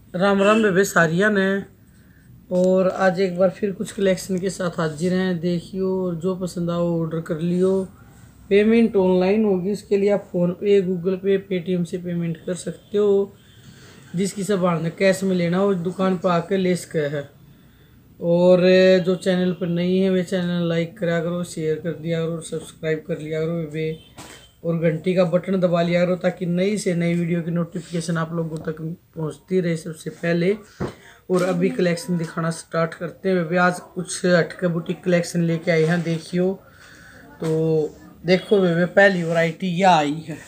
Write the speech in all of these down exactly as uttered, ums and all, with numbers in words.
राम राम बेबे सारिया ने। और आज एक बार फिर कुछ कलेक्शन के साथ हाजिर हैं। देखियो और जो पसंद आओ ऑर्डर कर लियो। पेमेंट ऑनलाइन होगी, उसके लिए आप फ़ोन पे, गूगल पे, पेटीएम से पेमेंट कर सकते हो। जिसकी सब ने कैश में लेना हो दुकान पर आकर ले सके है। और जो चैनल पर नहीं है वे चैनल लाइक करा करो, शेयर कर दिया करो, सब्सक्राइब कर लिया करो बेबे, और घंटी का बटन दबा लिया करो ताकि नई से नई वीडियो की नोटिफिकेशन आप लोगों तक पहुंचती रहे सबसे पहले। और अभी कलेक्शन दिखाना स्टार्ट करते हैं बेबे। आज कुछ हटके बुटीक कलेक्शन लेके आए हैं, देखियो। तो देखो बेबे, पहली वैरायटी यह आई है।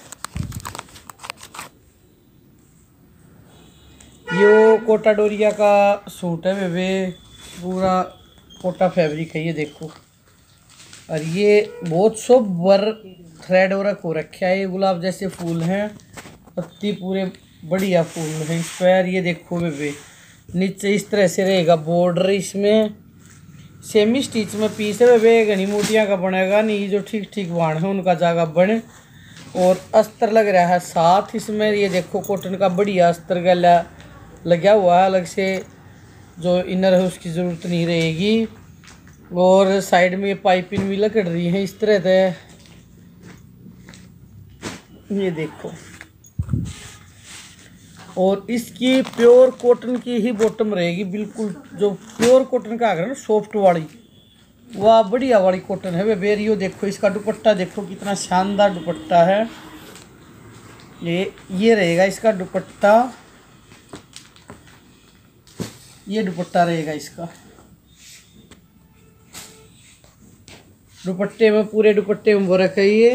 यो कोटा डोरिया का सूट है बेबे, पूरा कोटा फैब्रिक है ये देखो। और ये बहुत सोबर थ्रेड वर्क हो रखा है। ये गुलाब जैसे फूल हैं, पत्ती पूरे बढ़िया फूल हैं इस पर। ये देखो बेबे, नीचे इस तरह से रहेगा बॉर्डर। इसमें सेमी स्टिच में पीस है बेबे, घनी मोटियाँ का बनेगा नहीं, जो ठीक ठीक बाण है उनका जागा बने। और अस्तर लग रहा है साथ इसमें। ये देखो कॉटन का बढ़िया अस्तर गला लगा हुआ है अलग से, जो इनर है उसकी ज़रूरत नहीं रहेगी। और साइड में पाइपिंग भी लग रही है इस तरह से। ये देखो, और इसकी प्योर कॉटन की ही बॉटम रहेगी, बिल्कुल जो प्योर कॉटन का आगे ना सॉफ्ट वाली, वह बढ़िया वाली कॉटन है बेबे। यो देखो इसका दुपट्टा देखो कितना शानदार दुपट्टा है। ये ये रहेगा इसका दुपट्टा, ये दुपट्टा रहेगा इसका। दुपट्टे में पूरे दुपट्टे में वर्क है। ये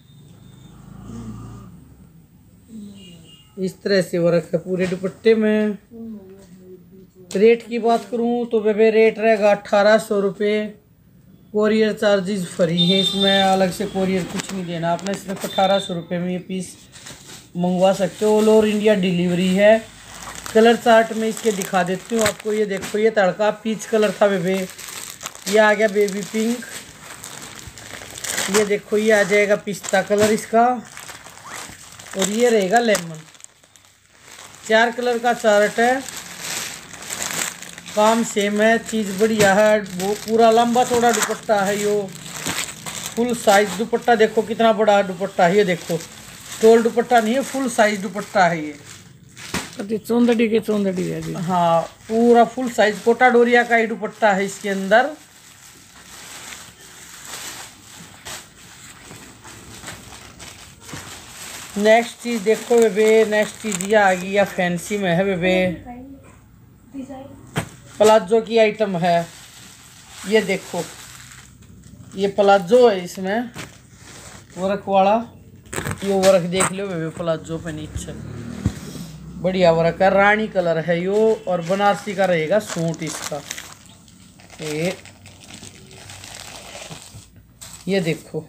इस तरह से वर्क है पूरे दुपट्टे में। रेट की बात करूं तो बेबे रेट रहेगा अठारह सौ रुपये। कोरियर चार्जेस फ्री है इसमें, अलग से कोरियर कुछ नहीं देना आपने। सिर्फ अठारह सौ रुपये में ये पीस मंगवा सकते हो। ऑल ओवर इंडिया डिलीवरी है। कलर चार्ट में इसके दिखा देती हूँ आपको। ये देखो, ये तड़का पीच कलर था बेबे, ये आ गया बेबी पिंक। ये देखो, ये आ जाएगा पिस्ता कलर इसका। और ये रहेगा लेमन। चार कलर का चार्ट है, काम सेम है, चीज़ बढ़िया है। वो पूरा लंबा चौड़ा दुपट्टा है। यो फुल साइज दुपट्टा देखो कितना बड़ा दुपट्टा है। ये देखो, टोल दुपट्टा नहीं है, फुल साइज दुपट्टा है ये। चौंदड़ी के चौंदड़ी है जी। हाँ, पूरा फुल साइज कोटा डोरिया का ही दुपट्टा है इसके अंदर। नेक्स्ट चीज़ देखो बेबे, नेक्स्ट चीज़ ये आ गई या फैंसी में है बेबे, प्लाजो की आइटम है। ये देखो, ये प्लाजो है, इसमें वर्क वाला। ये वर्क देख लो बेबे प्लाजो पे नीचे, बढ़िया वर्क है। रानी कलर है यो, और बनारसी का रहेगा सूट इसका। ये ये देखो,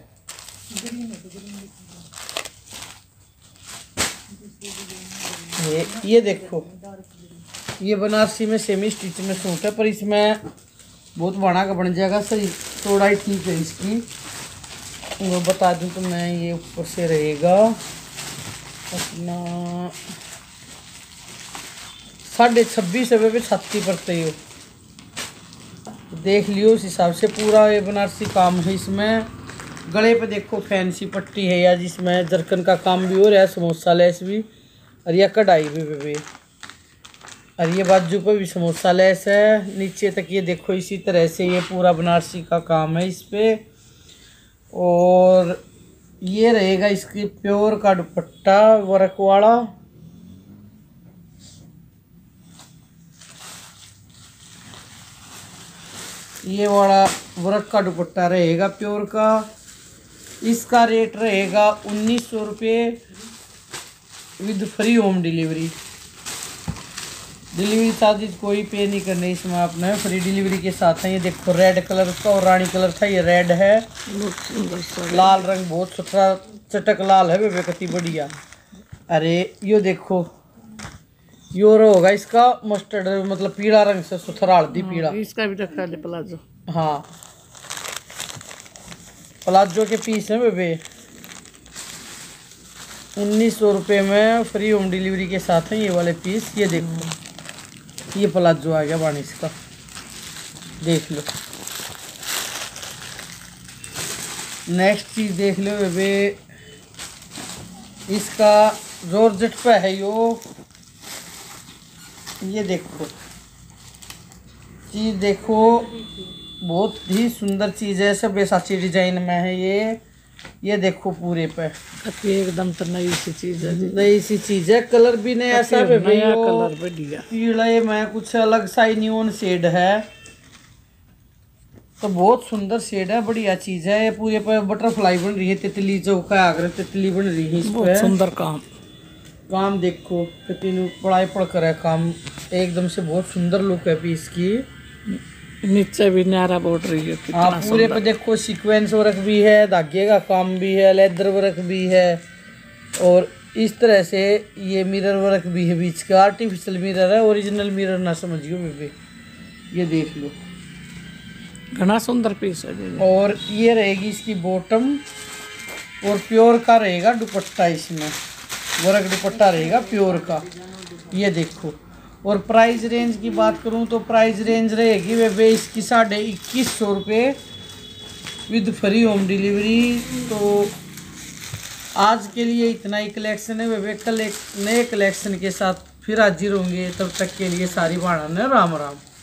ये ये देखो, ये बनारसी में सेमी स्टिच में सूट है, पर इसमें बहुत बड़ा का बन जाएगा। सही चौड़ाई ठीक है इसकी, वो बता दूं तो मैं। ये ऊपर से रहेगा अपना साढ़े छब्बीस रुपये पे छत्ती पड़ते हो। देख लियो उस हिसाब से। पूरा ये बनारसी काम है इसमें। गले पे देखो फैंसी पट्टी है, या जिसमें जरकन का काम भी हो रहा है, समोसा लेस भी, और यह कढ़ाई भी बेबे। और ये बाजू पे भी समोसा लेस है नीचे तक। ये देखो इसी तरह से ये पूरा बनारसी का काम है इस पे। और ये रहेगा इसकी प्योर का दुपट्टा वर्क वाला। ये वाला वर्क का दुपट्टा रहेगा प्योर का। इसका रेट रहेगा उन्नीस सौ रुपये with free home delivery. Delivery charges कोई पे नहीं करने इसमें आपने, फ्री डिलीवरी के साथ है। ये देखो रेड कलर का और रानी कलर था, ये रेड है। लाल रंग बहुत सुथरा चटक लाल है बेबे, कति बढ़िया। अरे यो देखो, यो होगा इसका मस्टर्ड, मतलब पीला रंग से सुथरा हल्दी पीला। इसका भी रखा है प्लाजो। हाँ, प्लाजो के पीस है बेबे। उन्नीस सौ रुपये में फ्री होम डिलीवरी के साथ है ये वाले पीस। ये देखो, ये प्लाजो आ गया बानिस का, देख लो। नेक्स्ट चीज देख लो बेबे, इसका जॉर्जेट पे है यो, ये देखो चीज देखो, बहुत ही सुंदर चीज है, सब बेसाची डिजाइन में है ये। ये देखो पूरे पे एकदम तो नई सी चीज है, नई सी चीज है। कलर भी नया सा है, नया कलर बढ़िया, पीले में कुछ अलग सा नियॉन शेड है, तो बहुत सुंदर शेड है, बढ़िया चीज है। ये पूरे पे बटरफ्लाई बन रही है, तितली जो का आगरे तितली बन रही है, इस पे सुंदर काम काम देखो कितनी पढ़ाई पढ़ कर है काम, एकदम से बहुत सुंदर लुक है पीस की। नीचे भी न्यारा बॉर्डर रही है, हाँ पूरे पे देखो सीक्वेंस वर्क भी है, धागे का काम भी है, लेदर वर्क भी है, और इस तरह से ये मिरर वर्क भी है बीच का, आर्टिफिशियल मिरर है, ओरिजिनल मिरर ना समझियो बेबे। ये देख लो, घना सुंदर पीस है। और ये रहेगी इसकी बॉटम, और प्योर का रहेगा दुपट्टा, इसमें वर्क दुपट्टा रहेगा प्योर का। ये देखो, और प्राइस रेंज की बात करूं तो प्राइस रेंज रहेगी बेबे इसकी साढ़े इक्कीस सौ रुपये विद फ्री होम डिलीवरी। तो आज के लिए इतना ही कलेक्शन है बेबे, कल एक नए कलेक्शन के साथ फिर हाजिर होंगे, तब तक के लिए सारी बाणा ने राम राम।